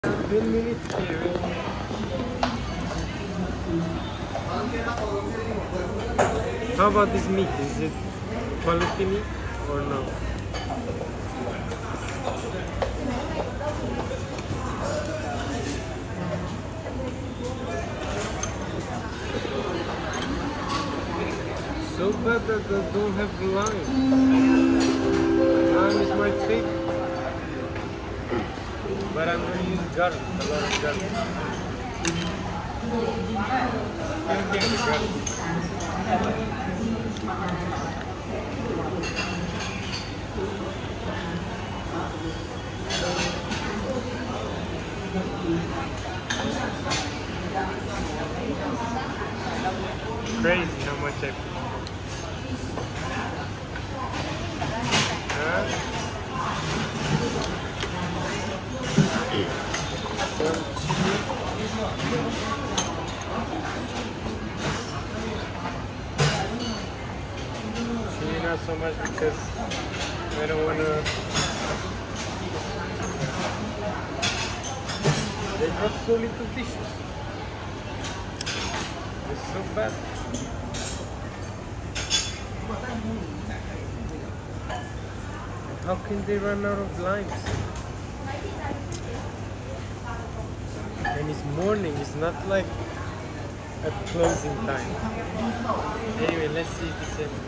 10 minutes here. How about this meat? Is it quality meat or no? So bad that they don't have lime. Lime is my favorite. But I'm going to use garlic, a lot of garlic. Can't get the garlic. Crazy how much I put. Chili not so much because I don't want to. They got so little dishes. It's so bad. How can they run out of limes? And it's morning, it's not like at closing time. Anyway, let's see if it's in.